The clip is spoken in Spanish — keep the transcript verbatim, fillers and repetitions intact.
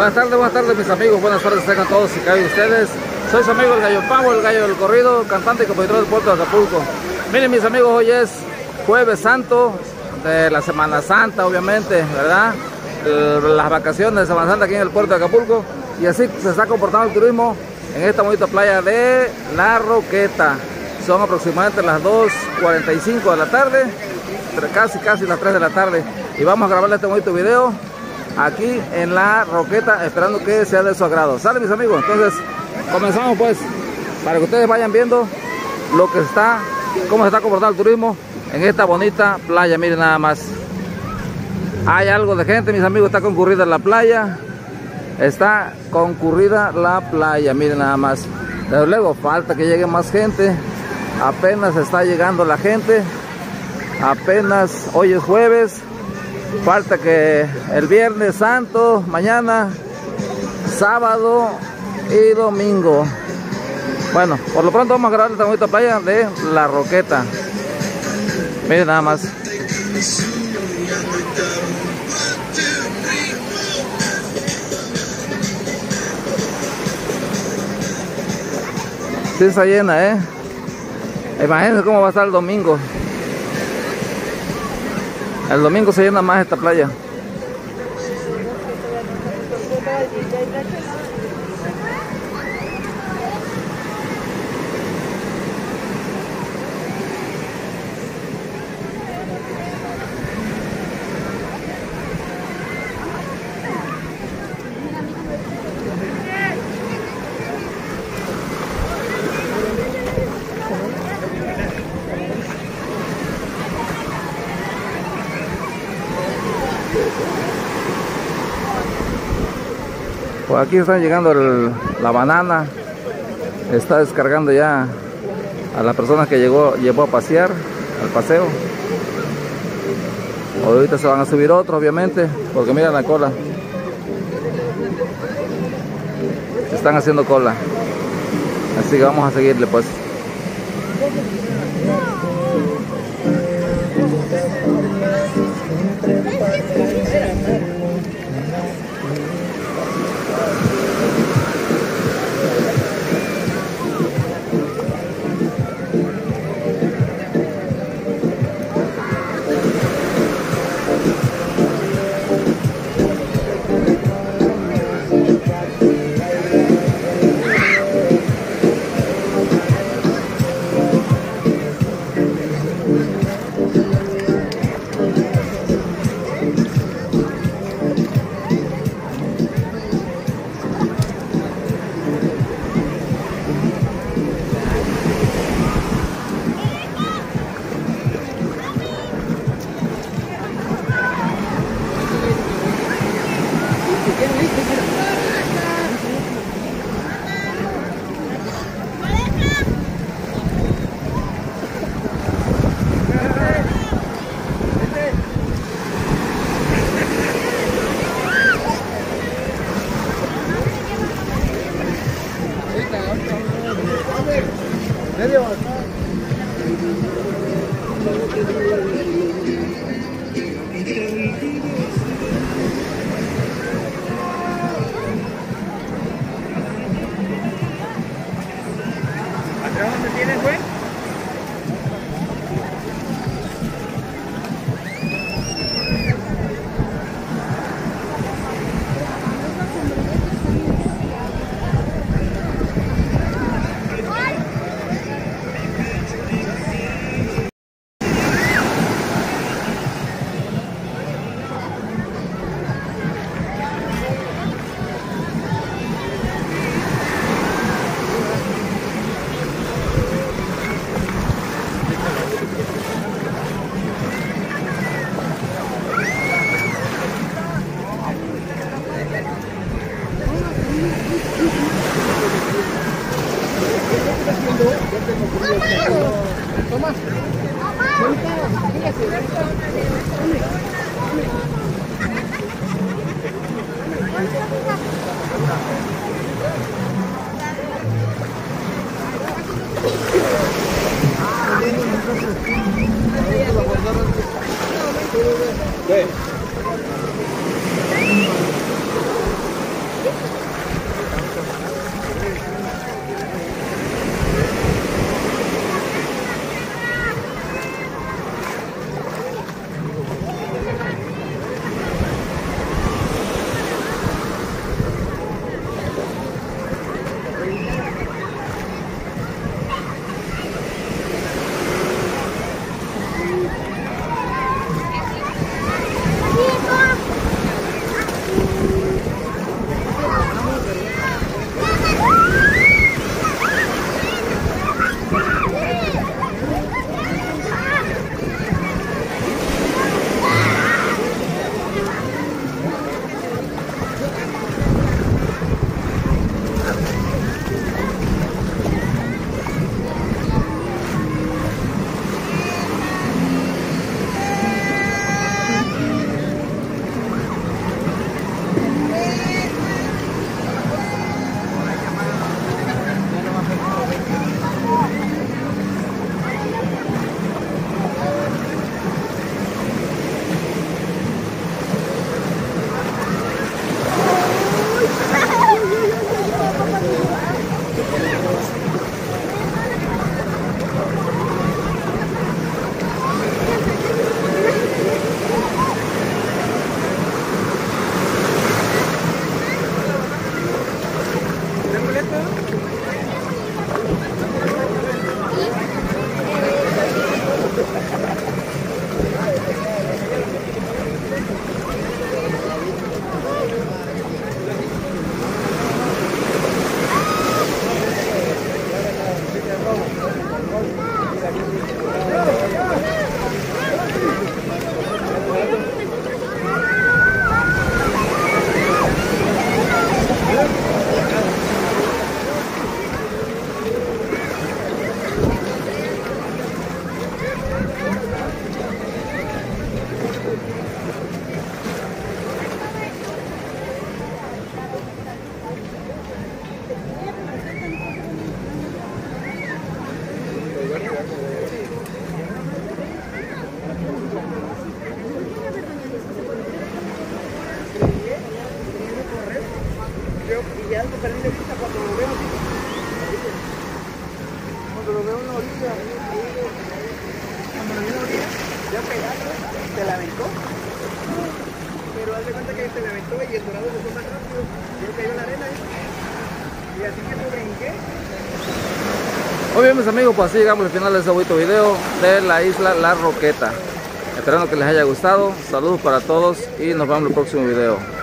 Buenas tardes, buenas tardes mis amigos, buenas tardes tengan todos y cada uno de ustedes. Soy su amigo el Gallo Pavo, el gallo del corrido, cantante y compositor del puerto de Acapulco. Miren mis amigos, hoy es Jueves Santo de la Semana Santa, obviamente, ¿verdad? Las vacaciones de Semana Santa aquí en el puerto de Acapulco. Y así se está comportando el turismo en esta bonita playa de La Roqueta. Son aproximadamente las dos cuarenta y cinco de la tarde, casi casi las tres de la tarde. Y vamos a grabarle este bonito video aquí en La Roqueta, esperando que sea de su agrado. ¿Sale mis amigos? Entonces comenzamos pues, para que ustedes vayan viendo lo que está, cómo se está comportando el turismo en esta bonita playa. Miren nada más, hay algo de gente mis amigos, está concurrida la playa, está concurrida la playa, miren nada más. Desde luego falta que llegue más gente, apenas está llegando la gente, apenas hoy es jueves, falta que el viernes santo, mañana, sábado y domingo. Bueno, por lo pronto vamos a grabar esta bonita playa de La Roqueta. Miren nada más. Sí está llena, ¿eh? Imagínense cómo va a estar el domingo. El domingo se llena más esta playa. Por aquí están llegando el, la banana, está descargando ya a la persona que llegó, llevó a pasear, al paseo. Ahorita se van a subir otros obviamente, porque miren la cola, están haciendo cola, así que vamos a seguirle pues. ¿Dónde tienes, güey? Tomás. ¿Qué? Y algo perdí de vista cuando lo veo. Cuando lo veo en la orilla, cuando lo veo en la orilla, ya pegado, se la aventó. Pero haz de cuenta que se la aventó y el dorado se fue más rápido. Yo cayó en la arena y así que me brinqué. Muy bien, mis amigos, pues así llegamos al final de este bonito video de la isla La Roqueta. Esperando que les haya gustado. Saludos para todos y nos vemos en el próximo video.